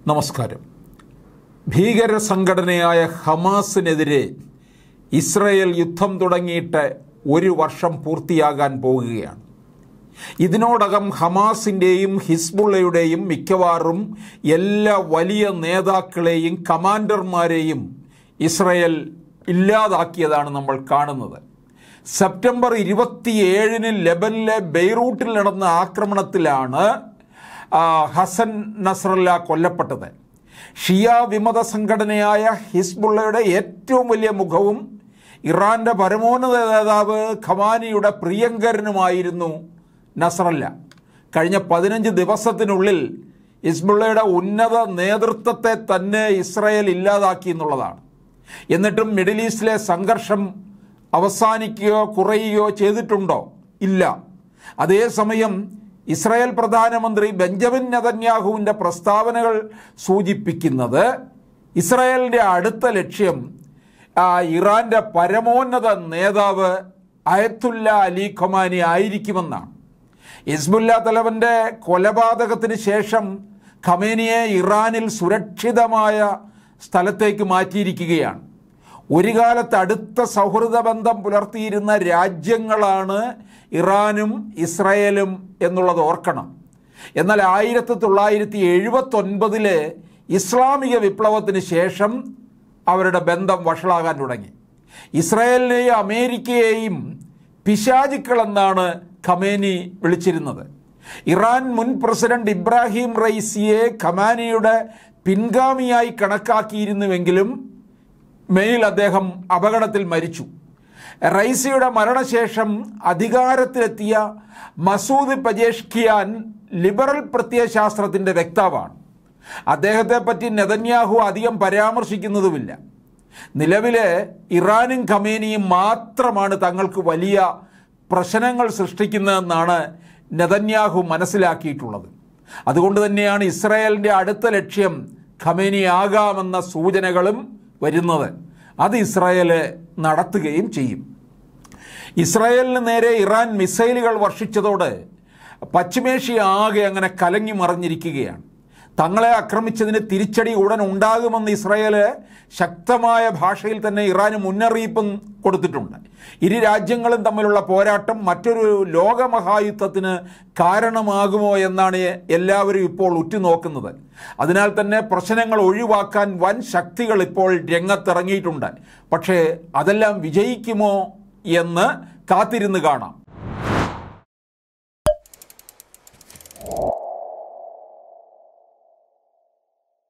നമസ്കാരം. ഭീകര സംഘടനയായ ഹമാസിനെതിരെ ഇസ്രായേൽ യുദ്ധം തുടങ്ങിയിട്ട് ഒരു വർഷം പൂർത്തിയാകാൻ പോകുകയാണ്. ഇതിനോടകം ഹമാസിൻ്റെയും ഹിസ്ബുള്ളയുടെയും മിക്കവാറും എല്ലാ വലിയ നേതാക്കളെയും കമാൻഡർമാരെയും ഇസ്രായേൽ ഇല്ലാതാക്കിയതാണ് നമ്മൾ കാണുന്നത്. സെപ്റ്റംബർ 27 ലെബനിലെ ബെയ്റൂട്ടിൽ നടന്ന ആക്രമണത്തിലാണ് ഹസൻ നസ്രല്ല കൊല്ലപ്പെട്ടത്. ഷിയ വിമത സംഘടനയായ ഹിസ്ബുള്ളയുടെ ഏറ്റവും വലിയ മുഖവും ഇറാൻ്റെ പരമോന്നത നേതാവ് ഖമാനിയുടെ പ്രിയങ്കരനുമായിരുന്നു നസ്രല്ല. കഴിഞ്ഞ 15 ദിവസത്തിനുള്ളിൽ ഹിസ്ബുള്ളയുടെ ഉന്നത നേതൃത്വത്തെ തന്നെ ഇസ്രായേൽ ഇല്ലാതാക്കി എന്നുള്ളതാണ്. എന്നിട്ടും മിഡിൽ ഈസ്റ്റിലെ സംഘർഷം അവസാനിക്കുകയോ കുറയുകയോ ചെയ്തിട്ടുണ്ടോ? ഇല്ല. അതേസമയം ഇസ്രായേൽ പ്രധാനമന്ത്രി ബെഞ്ചമിൻ നെതന്യാഹുവിൻ്റെ പ്രസ്താവനകൾ സൂചിപ്പിക്കുന്നത് ഇസ്രായേലിൻ്റെ അടുത്ത ലക്ഷ്യം ഇറാൻ്റെ പരമോന്നത നേതാവ് അയത്തുല്ല അലി ഖമാനി ആയിരിക്കുമെന്നാണ്. ഹിസ്ബുല്ല തലവൻ്റെ കൊലപാതകത്തിന് ശേഷം ഖമേനിയെ ഇറാനിൽ സുരക്ഷിതമായ സ്ഥലത്തേക്ക് മാറ്റിയിരിക്കുകയാണ്. ഒരു കാലത്ത് അടുത്ത സൗഹൃദ ബന്ധം പുലർത്തിയിരുന്ന രാജ്യങ്ങളാണ് ഇറാനും ഇസ്രായേലും എന്നുള്ളത് ഓർക്കണം. എന്നാൽ 1979 ഇസ്ലാമിക വിപ്ലവത്തിന് ശേഷം അവരുടെ ബന്ധം വഷളാകാൻ തുടങ്ങി. ഇസ്രായേലിനെയും അമേരിക്കയെയും പിശാചുക്കളെന്നാണ് ഖമേനി വിളിച്ചിരുന്നത്. ഇറാൻ മുൻ പ്രസിഡന്റ് ഇബ്രാഹിം റൈസിയെ ഖമാനിയുടെ പിൻഗാമിയായി കണക്കാക്കിയിരുന്നുവെങ്കിലും മെയിൽ അദ്ദേഹം അപകടത്തിൽ മരിച്ചു. റൈസിയുടെ മരണശേഷം അധികാരത്തിലെത്തിയ മസൂദ് പജേഷ്കിയാൻ ലിബറൽ പ്രത്യയശാസ്ത്രത്തിൻ്റെ വക്താവാണ്. അദ്ദേഹത്തെപ്പറ്റി നെതന്യാഹു അധികം പരാമർശിക്കുന്നതുമില്ല. നിലവിലെ ഇറാനും ഖമേനിയും മാത്രമാണ് തങ്ങൾക്ക് വലിയ പ്രശ്നങ്ങൾ സൃഷ്ടിക്കുന്നതെന്നാണ് നെതന്യാഹു മനസ്സിലാക്കിയിട്ടുള്ളത്. അതുകൊണ്ട് തന്നെയാണ് ഇസ്രായേലിൻ്റെ അടുത്ത ലക്ഷ്യം ഖമേനി ആകാമെന്ന സൂചനകളും വരുന്നത്. അത് ഇസ്രായേൽ നടത്തുകയും ചെയ്യും. ഇസ്രായേലിന് നേരെ ഇറാൻ മിസൈലുകൾ വർഷിച്ചതോടെ പശ്ചിമേഷ്യ ആകെ അങ്ങനെ കലങ്ങി മറിഞ്ഞിരിക്കുകയാണ്. തങ്ങളെ ആക്രമിച്ചതിന് തിരിച്ചടി ഉടൻ ഉണ്ടാകുമെന്ന് ഇസ്രായേൽ ശക്തമായ ഭാഷയിൽ തന്നെ ഇറാന് മുന്നറിയിപ്പും കൊടുത്തിട്ടുണ്ട്. ഇരു രാജ്യങ്ങളും തമ്മിലുള്ള പോരാട്ടം മറ്റൊരു ലോകമഹായുദ്ധത്തിന് കാരണമാകുമോ എന്നാണ് എല്ലാവരും ഇപ്പോൾ ഉറ്റുനോക്കുന്നത്. അതിനാൽ തന്നെ പ്രശ്നങ്ങൾ ഒഴിവാക്കാൻ വൻ ശക്തികൾ ഇപ്പോൾ രംഗത്തിറങ്ങിയിട്ടുണ്ട്. പക്ഷേ അതെല്ലാം വിജയിക്കുമോ എന്ന് കാത്തിരുന്ന് കാണാം.